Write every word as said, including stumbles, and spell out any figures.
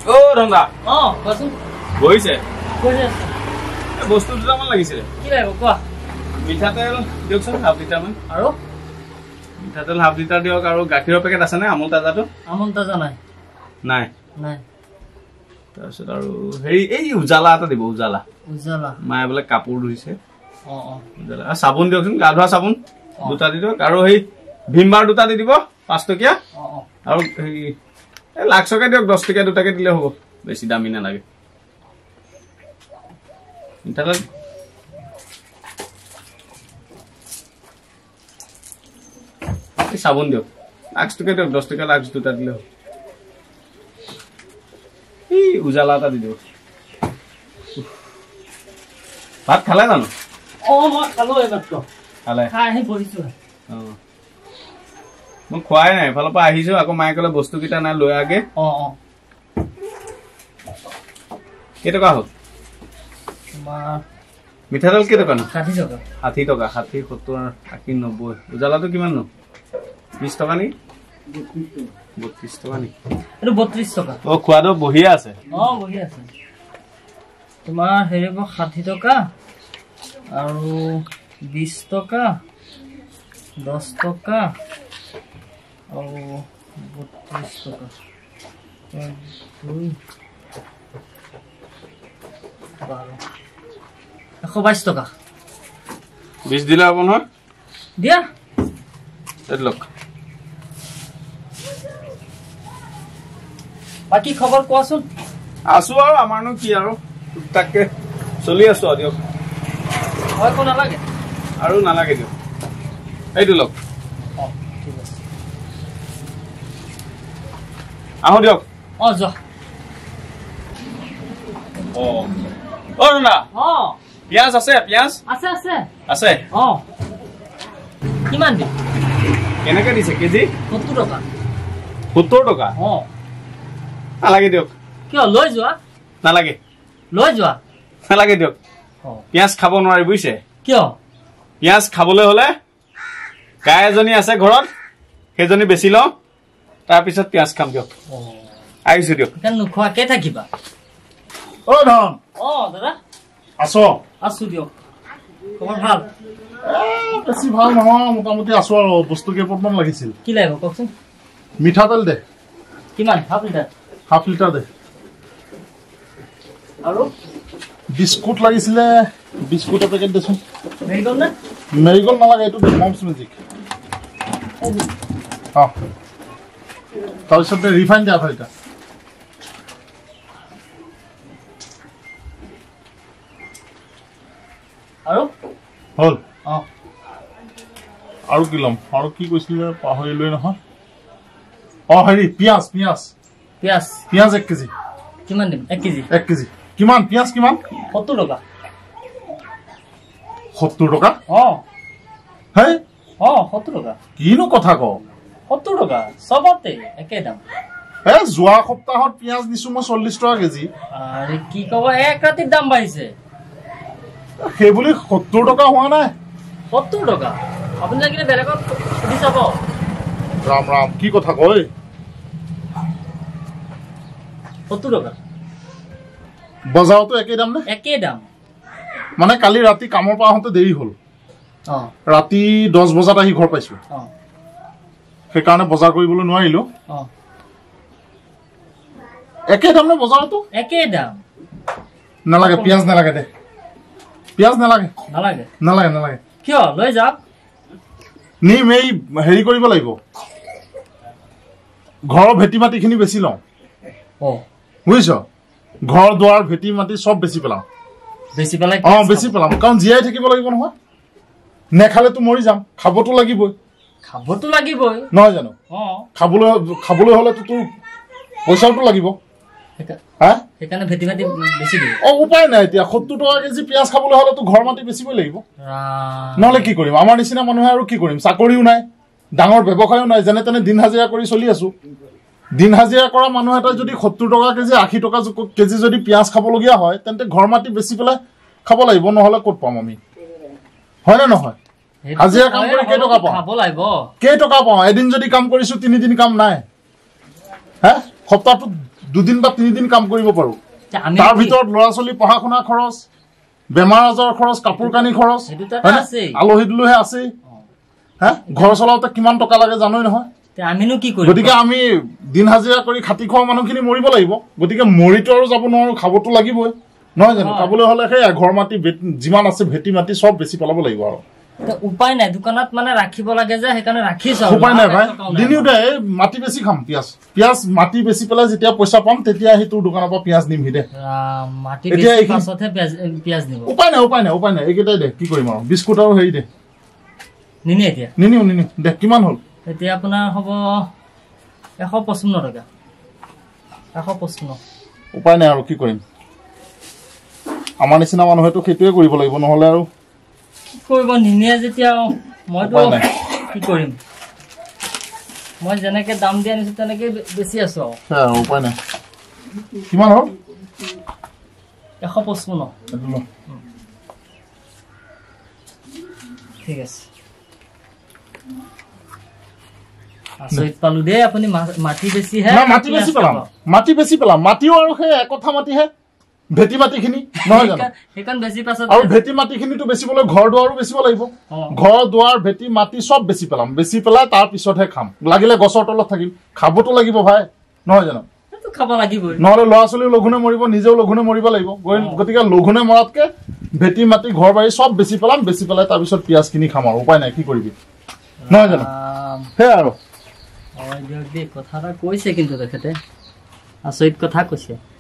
ও ৰন্দা অ কোৱাচোন গৈছে কৈছে বস্তু দুটামান লাগিছিল কি লাগিব কোৱা মিঠাতেল দিয়কচোন হাফ লিটাৰ মান আৰু মিঠাতেল হাফ লিটাৰ দিয়ক আৰু গাখীৰৰ পেকেট আছে নে আমুল তাজাটো আমুল তাজা নাই নাই নাই তাৰপিছত আৰু হেৰি এই উজালা এটা দিব উজালা উজালা মায়ে বোলে কাপোৰ ধুইছে অ অ উজালা চাবোন দিয়কচোন গা ধোৱা চাবোন দুটা দি দিয়ক আৰু সেই ভীমবাৰ দুটা দি দিব পাঁচ টকীয়া অ অ আৰু এই লাখ টকা দিয়ক দহ টকীয়া দুটাকে দিলে হ'ব বেছি দামী নালাগে মিঠাতেল চাবোন দিয়ক লাখ টকীয়া দিয়ক দহ টকীয়া লাখ দুটা দিলে হ'ব এই উজালা এটা দি দিয়ক ভাত খালে জানো অ মই খালো এইমাত্ৰ খালে খাই আহি বহিছো অ মই খোৱাই নাই এফালৰ পৰা আহিছো আকৌ মায়ে ক'লে বস্তু কেইটা নাই লৈ আগে অ অ কেইটকা হ'ল তোমাৰ মিঠাতেল কেইটকা নো ষাঠি টকা ষাঠি টকা ষাঠি সত্তৰ আশী নব্বৈ উজালাটো কিমান নো বিশ টকা নেকি বত্ৰিশ টকা নেকি এইটো বত্ৰিশ টকা অ খোৱাটো বহিয়ে আছে অ বহি আছে তোমাৰ হেৰি ষাঠি টকা আৰু বিশ টকা দহ টকা আৰু বত্ৰিশ টকা এক দুই বাৰ এশ বাইশ টকা বিশ দিলে হ'ব নহয় দিয়া লওক বাকী খবৰ কোৱাচোন আছো আৰু আমাৰনো কি আৰু তাকে চলি আছো আৰু দিয়ক হয় একো নালাগে আৰু নালাগে দিয়ক এইটো লওক অ ঠিক আছে আহো দিয়ক অ যোৱা অ অ ৰুণা অ পিঁয়াজ আছে পিঁয়াজ আছে আছে আছে অ কিমান দিম কেনেকে দিছে কেজি সত্তৰ টকা সত্তৰ টকা অ নালাগে দিয়ক কিয় লৈ যোৱা নালাগে লৈ যোৱা নালাগে দিয়ক অ পিঁয়াজ খাব নোৱাৰি বুজিছে কিয় পিঁয়াজ খাবলৈ হলে গাই এজনী আছে ঘৰত সেইজনী বেছি লওঁ তাৰপিছত পিঁয়াজ খাম দিয়ক আহিছো দিয়ক নোখোৱাকে থাকিবা অ ধন অ দাদা আছ আছো দিয়ক খবৰ ভাল বেছি ভাল নহয় মোটামুটি আছো আৰু বস্তু কেইপটমান লাগিছিল কি লাগিব কওকচোন মিঠাতেল দে কিমান হাফ লিটাৰ হাফ লিটাৰ দে আৰু বিস্কুট লাগিছিলে বিস্কুট এপেকেট দেচোন মেৰিগল নে মেৰিগল নালাগে এইটো দে মমছ মেজিক অ তাৰপিছতে ৰিফাইন দে আধা লিটাৰ আৰু হ'ল অ আৰু কি ল'ম আৰু কি কৈছিলে পাহৰিলোৱে নহয় অ হেৰি পিঁয়াজ পিঁয়াজ পিঁয়াজ পিঁয়াজ এক কেজি কিমান দিম এক কেজি এক কেজি কিমান পিঁয়াজ কিমান সত্তৰ টকা সত্তৰ টকা অ হেই অ সত্তৰ টকা কিনো কথা ক সত্তৰ টকা চবতে একে দাম এ যোৱা সপ্তাহত পিঁয়াজ দিছো মই চল্লিছ টকা কেজি আৰে কি কব এক ৰাতিৰ দাম বাঢ়িছে সেইবুলি সত্তৰ টকা হোৱা নাই সত্তৰ টকা আপুনি লাগিলে বেলেগত সুধি চাব ৰাম ৰাম কি কথা কয় সত্তৰ টকা বজাৰতো একেই দাম নে একেই দাম মানে কালি ৰাতি কামৰ পৰা আহোঁতে দেৰি হ'ল অ ৰাতি দহ বজাত আহি ঘৰ পাইছো অ সেইকাৰণে বজাৰ কৰিবলৈ নোৱাৰিলো অ একেই দাম নে বজাৰতো একেই দাম নালাগে পিঁয়াজ নালাগে দে পিঁয়াজ নালাগে নালাগে নালাগে নালাগে কিয় লৈ যাওক নিম এই হেৰি কৰিব লাগিব ঘৰৰ ভেটি মাটিখিনি বেছি লওঁ অ বুজিছ ঘৰ দুৱাৰ ভেটি মাটি চব বেছি পেলাওঁ বেছি পেলাই অ বেছি পেলাম কাৰণ জীয়াই থাকিব লাগিব নহয় নেখালেতো মৰি যাম খাবতো লাগিবই খাবতো লাগিবই নহয় জানো অ খাবলৈ খাবলৈ হ'লেতো তোৰ পইচাওতো লাগিব হা সেইকাৰণে ভেটি মাটি বেছি দিব অ উপায় নাই এতিয়া সত্তৰ টকা কেজি পিঁয়াজ খাবলৈ হ'লেতো ঘৰ মাটি বেচিবই লাগিব নহ'লে কি কৰিম আমাৰ নিচিনা মানুহে আৰু কি কৰিম চাকৰিও নাই ডাঙৰ ব্যৱসায়ো নাই যেনে তেনে দিন হাজিৰা কৰি চলি আছো দিন হাজিৰা কৰা মানুহ এটা যদি সত্তৰ টকা কেজি আশী টকা কেজি যদি পিঁয়াজ খাবলগীয়া হয় তেন্তে ঘৰ মাটি বেচি পেলাই খাব লাগিব নহ'লে ক'ত পাম আমি হয় নে নহয় হাজিৰা কাম কৰি কেইটকা পাওঁ খাব লাগিব কেইটকা পাওঁ এদিন যদি কাম কৰিছো তিনিদিন কাম নাই হে সপ্তাহটোত দুদিন বা তিনিদিন কাম কৰিব পাৰোঁ তাৰ ভিতৰত ল'ৰা ছোৱালী পঢ়া শুনা খৰচ বেমাৰ আজাৰ খৰচ কাপোৰ কানি খৰচ আলহী দুলহী আছেই হা ঘৰ চলাওঁতে কিমান টকা লাগে জানোই নহয় আমিনো কি কৰিম গতিকে আমি দিন হাজিৰা কৰি খাটি খোৱা মানুহখিনি মৰিব লাগিব গতিকে মৰিতো আৰু যাব নোৱাৰো খাবতো লাগিবই নহয় জানো খাবলৈ হ'লে সেই ঘৰ মাটি যিমান আছে ভেটি মাটি চব বেছি পেলাব লাগিব আৰু উপায় নাই দোকানত মানে ৰাখিব লাগে যে সেইকাৰণে ৰাখিছো উপায় নাই ভাই দিনিউতে মাটি বেছি খাম পিয়াজ পিয়াজ মাটি বেছি পেলাই যেতিয়া পইচা পাম তেতিয়া আহি তোৰ দোকানৰ পৰা পিয়াজ নিম হিদে মাটি বেছি পাছতহে পিয়াজ নিব উপায় নাই উপায় নাই উপায় নাই এইকেইটাই দে কি কৰিম আৰু বিস্কুট আৰু হেৰি দে নিনি এতিয়া নিনিও নিনিও দে কিমান হ'ল এতিয়া আপোনাৰ হ'ব এশ পঁচপন্ন টকা এশ পঁচপন্ন উপায় নাই আৰু কি কৰিম আমাৰ নিচিনা মানুহেতো সেইটোৱে কৰিব লাগিব নহ'লে আৰু কৰিব নিনিয়ে যেতিয়া মইতো কি কৰিম মই যেনেকে দাম দিয়া নিছো তেনেকে বেছি আছো হ্যাঁ উপায় নাই কিমান হ'ল এশ পঁচপন্ন ঠিক আছে আসৈত পালু দে আপুনি মাটি বেছি হে না মাটি বেছি পেলাম মাটি বেছি পেলাম মাটিও আৰু হে একথা মাটি হে ভেটি মাটিখিনি নহয় জানো হেকান বেছি পাছত আৰু ভেটি মাটিখিনিটো বেছিবলৈ ঘৰ দুৱাৰো বেছিব লাগিব ঘৰ দুৱাৰ ভেটি মাটি সব বেছি পেলাম বেছি পেলাই তাৰ পিছতহে খাম লাগিলে গছৰ তলত থাকিম খাবতো লাগিব ভাই নহয় জানো তো খাব লাগিব নহলে ল'ৰা ছোৱালী লঘুনে মৰিব নিজেও লঘুনে মৰিব লাগিব গতিকে লঘুনে মৰাতকে ভেটি মাটি ঘৰ বাৰী সব বেছি পেলাম বেছি পেলাই তাৰ পিছত পিয়াজ কিনি খাম আৰু উপায় নাই কি কৰিবি নহয় জানো হে আৰু হয় দিয়ক দে কথাটা কৈছে কিন্তু তেখেতে আসৈত কথা কৈছে